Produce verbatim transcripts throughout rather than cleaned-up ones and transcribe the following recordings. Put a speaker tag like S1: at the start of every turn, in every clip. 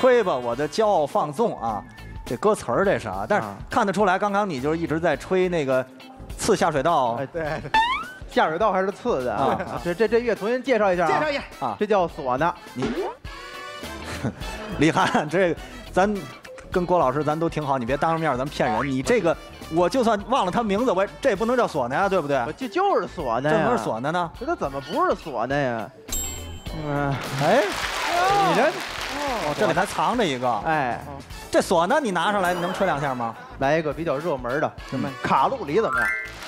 S1: 吹吧，我的骄傲放纵啊，这歌词儿这是啊，但是看得出来，刚刚你就是一直在吹那个刺下水道。
S2: 哎，对。 下水道还是刺的啊！这这这乐重新介绍一下啊，
S3: 介绍一下
S2: 啊，这叫唢呐。
S1: 你，李涵，这咱跟郭老师咱都挺好，你别当着面咱骗人。你这个，我就算忘了他名字，我这也不能叫唢呐呀，对不对？
S2: 这就是唢呐呀，
S1: 这不是唢呐呢？
S2: 这它怎么不是唢呐呀？嗯，
S1: 哎，
S2: 你这，
S1: 哦，这里还藏着一个。
S2: 哎，
S1: 这唢呐你拿上来能吹两下吗？
S2: 来一个比较热门的，什么卡路里怎么样？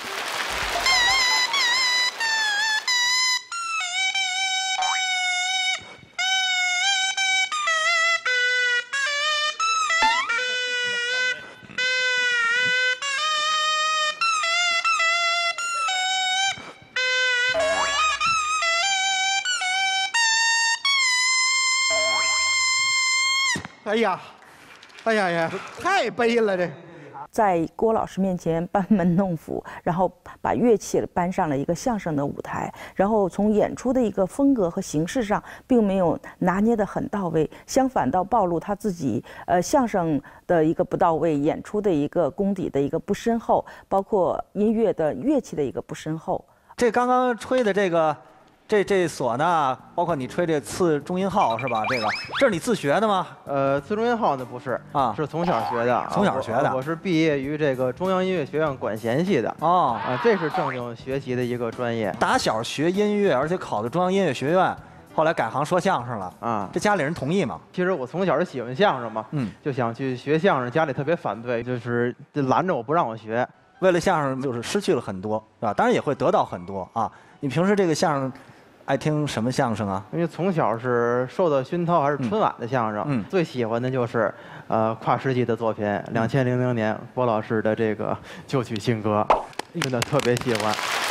S3: 哎呀，哎呀呀，太悲了这。
S4: 在郭老师面前班门弄斧，然后把乐器搬上了一个相声的舞台，然后从演出的一个风格和形式上，并没有拿捏得很到位，相反倒暴露他自己呃相声的一个不到位，演出的一个功底的一个不深厚，包括音乐的乐器的一个不深厚。
S1: 这刚刚吹的这个。 这这唢呐，包括你吹这次中音号是吧？这个这是你自学的吗？
S2: 呃，次中音号呢不是啊，是从小学的。
S1: 从小学的，
S2: 我是毕业于这个中央音乐学院管弦系的。哦，啊，这是正经学习的一个专业。
S1: 打小学音乐，而且考的中央音乐学院，后来改行说相声了啊。这家里人同意吗？
S2: 其实我从小是喜欢相声嘛，嗯，就想去学相声，家里特别反对，就是拦着我不让我学。
S1: 为了相声，就是失去了很多，是吧？当然也会得到很多啊。你平时这个相声。 爱听什么相声啊？
S2: 因为从小是受到熏陶，还是春晚的相声。嗯，最喜欢的就是呃跨世纪的作品，两千零零年郭老师的这个旧曲新歌，真的特别喜欢。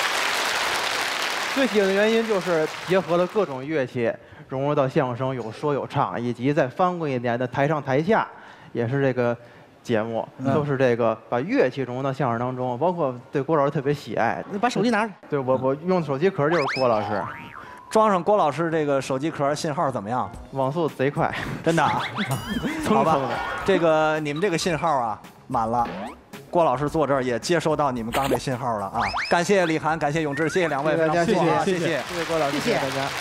S2: 最喜欢的原因就是结合了各种乐器，融入到相声，有说有唱，以及在翻过一年的台上台下，也是这个。 节目都是这个把乐器融入到相声当中，包括对郭老师特别喜爱。
S3: 你把手机拿着。
S2: 对我我用的手机壳就是郭老师，
S1: 装上郭老师这个手机壳，信号怎么样？
S2: 网速贼快，
S1: 真的啊。好吧，这个你们这个信号啊满了，郭老师坐这儿也接收到你们刚这信号了啊！感谢李涵，感谢永志，谢谢两位，
S2: 大家谢谢
S1: 谢谢
S2: 谢谢郭老师，谢谢大家。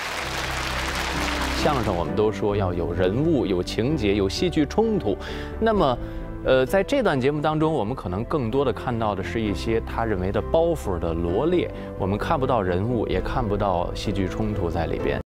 S5: 相声我们都说要有人物、有情节、有戏剧冲突，那么，呃，在这段节目当中，我们可能更多的看到的是一些他认为的包袱的罗列，我们看不到人物，也看不到戏剧冲突在里边。